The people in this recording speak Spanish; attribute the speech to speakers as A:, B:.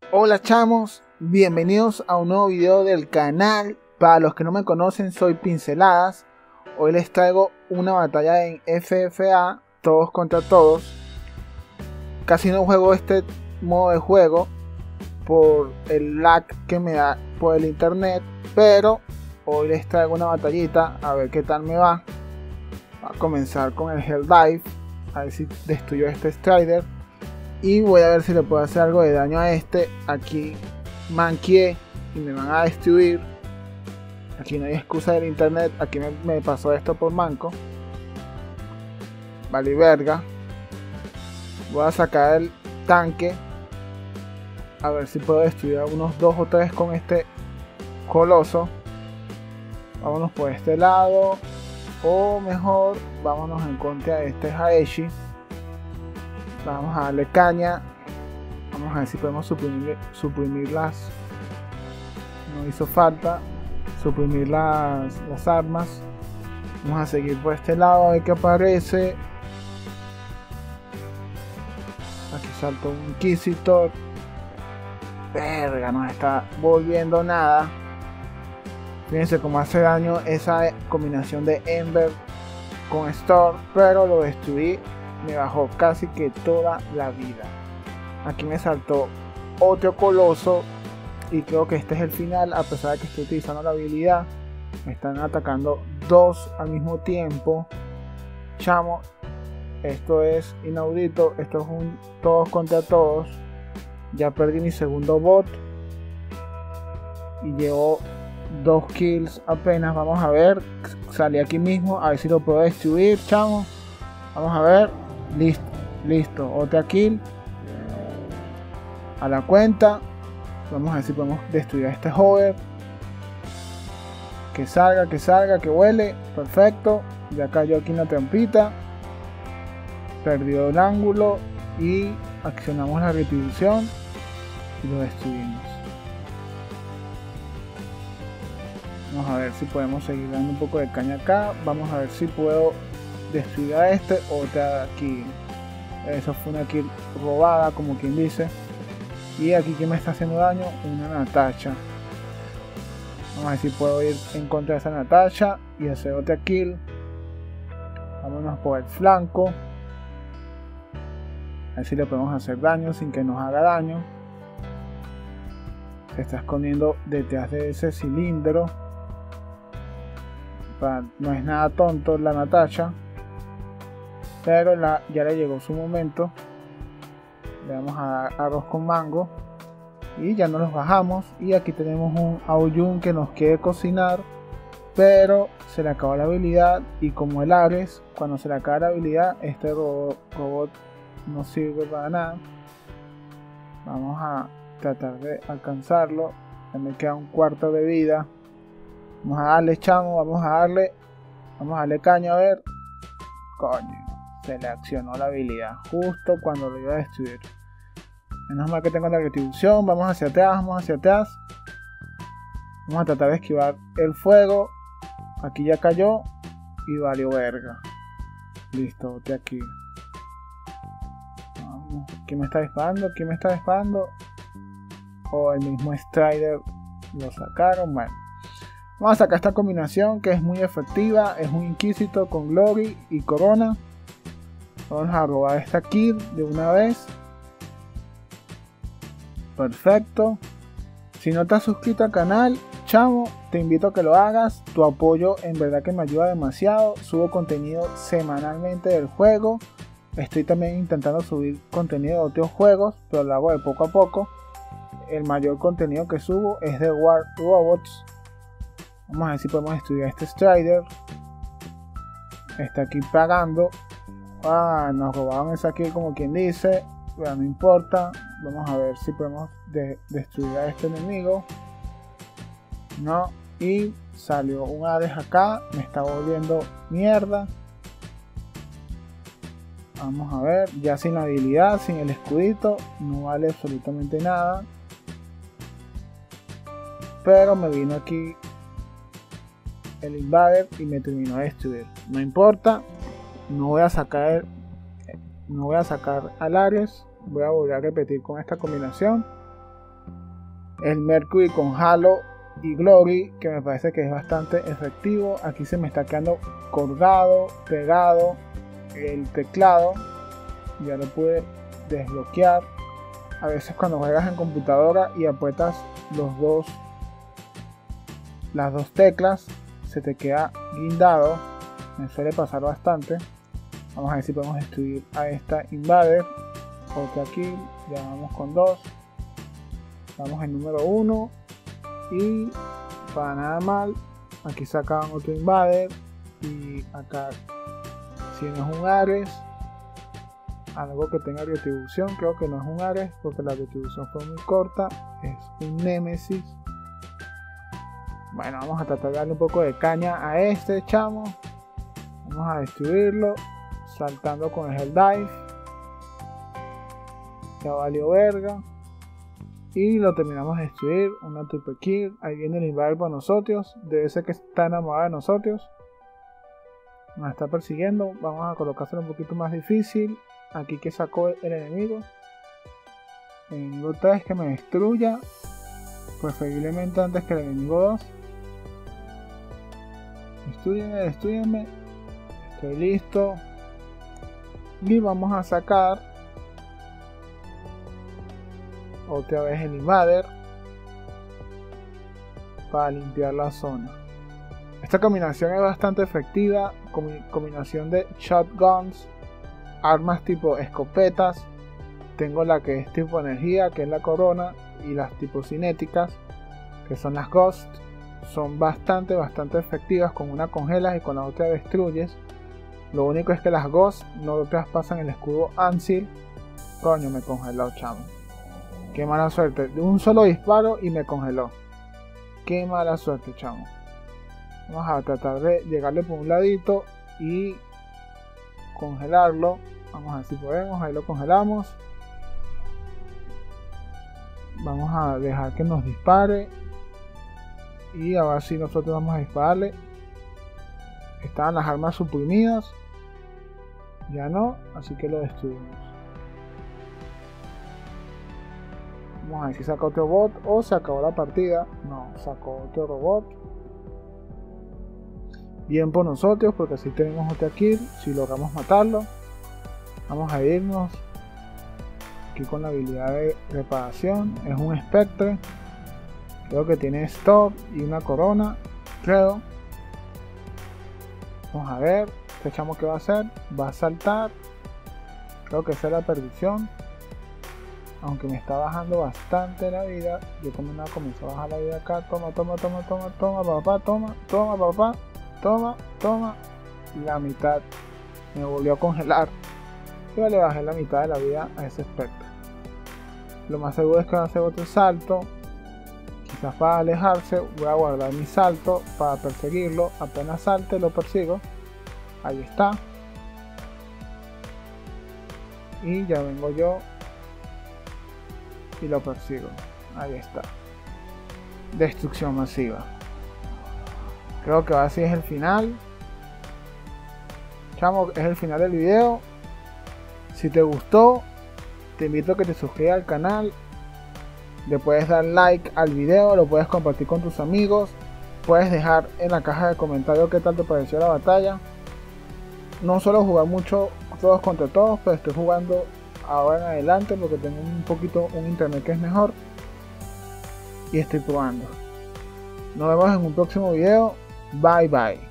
A: Hola chamos, bienvenidos a un nuevo video del canal. Para los que no me conocen, soy Pinceladas. Hoy les traigo una batalla en FFA, todos contra todos. Casi no juego este modo de juego por el lag que me da por el internet, pero hoy les traigo una batallita a ver qué tal me va. Va a comenzar con el Helldive, a ver si destruyo este Strider. Y voy a ver si le puedo hacer algo de daño a este. Aquí manqué y me van a destruir. Aquí no hay excusa del internet. Aquí me pasó esto por manco. Vale verga. Voy a sacar el tanque. A ver si puedo destruir a unos 2 o 3 con este coloso. Vámonos por este lado. O mejor, vámonos en contra de este Haeshi. Vamos a darle caña. Vamos a ver si podemos suprimir las. No hizo falta suprimir las armas. Vamos a seguir por este lado a ver qué aparece. Aquí saltó un Inquisitor. Verga, no está volviendo nada. Fíjense cómo hace daño esa combinación de Ember con Storm, pero lo destruí. Me bajó casi que toda la vida. Aquí me saltó otro coloso y creo que este es el final, a pesar de que estoy utilizando la habilidad. Me están atacando 2 al mismo tiempo. Chamo, esto es inaudito. Esto es un todos contra todos. Ya perdí mi segundo bot y llevo 2 kills apenas. Vamos a ver, salí aquí mismo, a ver si lo puedo destruir, chamo. Vamos a ver. Listo, otra kill a la cuenta. Vamos a ver si podemos destruir a este hover. Que salga, que huele. Perfecto, ya cayó aquí una trampita. Perdió el ángulo y accionamos la retribución y lo destruimos. Vamos a ver si podemos seguir dando un poco de caña acá. Vamos a ver si puedo destruir a este. Otra aquí. Eso fue una kill robada, como quien dice. Y aquí, ¿quién me está haciendo daño? Una Natasha. Vamos a ver si puedo ir en contra de esa Natasha y hacer otra kill. Vámonos por el flanco. A ver si le podemos hacer daño sin que nos haga daño. Se está escondiendo detrás de ese cilindro. No es nada tonto la Natasha, pero ya le llegó su momento. Le vamos a dar arroz con mango y ya nos los bajamos. Y aquí tenemos un Aoyun que nos quiere cocinar, pero se le acabó la habilidad. Y como el Ares, cuando se le acaba la habilidad, este robot no sirve para nada. Vamos a tratar de alcanzarlo. Ya me queda un cuarto de vida. Vamos a darle, chamo, vamos a darle caña, a ver. Coño, se le accionó la habilidad justo cuando lo iba a destruir. Menos mal que tengo la retribución. Vamos hacia atrás. Vamos a tratar de esquivar el fuego. Aquí ya cayó y valió verga. Listo, boté aquí. Vamos. ¿Quién me está disparando? O el mismo Strider lo sacaron. Bueno. Vamos a sacar esta combinación que es muy efectiva. Es un Inquisitor con Glory y Corona. Vamos a robar esta kill de una vez. Perfecto. Si no te has suscrito al canal, chamo, te invito a que lo hagas. Tu apoyo en verdad que me ayuda demasiado. Subo contenido semanalmente del juego. Estoy también intentando subir contenido de otros juegos, pero lo hago de poco a poco. El mayor contenido que subo es de War Robots. Vamos a ver si podemos destruir a este Strider. Está aquí pagando. Nos robaron esa kill, como quien dice. Pero no importa. Vamos a ver si podemos destruir a este enemigo. No. Y salió un Hades acá. Me está volviendo mierda. Vamos a ver. Ya sin la habilidad, sin el escudito, no vale absolutamente nada. Pero me vino aquí el Invader y me terminó de destruir. No importa. No voy a sacar al Ares. Voy a volver a repetir con esta combinación el Mercury con Halo y Glory, que me parece que es bastante efectivo. Aquí se me está quedando colgado, pegado el teclado. Ya lo pude desbloquear. A veces cuando juegas en computadora y aprietas las dos teclas, se te queda guindado. Me suele pasar bastante. Vamos a ver si podemos destruir a esta Invader. Otra kill, ya vamos con 2. Vamos en número 1. Y para nada mal, aquí sacaban otro Invader. Y acá, si no es un Ares, algo que tenga retribución, creo que no es un Ares porque la retribución fue muy corta, es un Nemesis. Bueno, vamos a tratar de darle un poco de caña a este chamo. Vamos a destruirlo saltando con el Helldive. Ya valió verga. Y lo terminamos de destruir. Una triple kill. Ahí viene el Invader para nosotros. Debe ser que está enamorado de nosotros. Nos está persiguiendo. Vamos a colocárselo un poquito más difícil. Aquí que sacó el enemigo. El enemigo 3 que me destruya. Preferiblemente antes que el enemigo 2. Destrúyeme. Estoy listo. Y vamos a sacar otra vez el Invader para limpiar la zona. Esta combinación es bastante efectiva. Combinación de shotguns, armas tipo escopetas. Tengo la que es tipo energía, que es la corona, y las tipo cinéticas, que son las ghost. Son bastante efectivas. Con una congelas y con la otra destruyes. Lo único es que las ghost no traspasan el escudo Ansil. Coño, me congeló, chamo. Qué mala suerte. De un solo disparo y me congeló. Qué mala suerte, chamo. Vamos a tratar de llegarle por un ladito y congelarlo. Vamos a ver si podemos. Ahí lo congelamos. Vamos a dejar que nos dispare. Y a ver si nosotros vamos a dispararle. Estaban las armas suprimidas. Ya no, así que lo destruimos. Vamos a ver si saca otro bot o se acabó la partida. No, sacó otro robot. Bien por nosotros, porque así tenemos otra kill. Si logramos matarlo, vamos a irnos aquí con la habilidad de reparación. Es un Spectre. Creo que tiene stop y una corona. Creo. Vamos a ver. Este chamo que va a hacer. Va a saltar. Creo que esa es la perdición. Aunque me está bajando bastante la vida. Yo como nada comencé a bajar la vida acá. Toma papá. Toma. La mitad. Me volvió a congelar. Yo le bajé la mitad de la vida a ese espectro. Lo más seguro es que va a hacer otro salto. Quizás para alejarse. Voy a guardar mi salto para perseguirlo. Apenas salte lo persigo. Ahí está. Y ya vengo yo y lo persigo. Ahí está. Destrucción masiva. Creo que así es el final. Chamo, es el final del video. Si te gustó, te invito a que te suscribas al canal. Le puedes dar like al video, lo puedes compartir con tus amigos. Puedes dejar en la caja de comentarios qué tal te pareció la batalla. No suelo jugar mucho todos contra todos, pero estoy jugando ahora en adelante porque tengo un internet que es mejor y estoy probando. Nos vemos en un próximo video. Bye bye.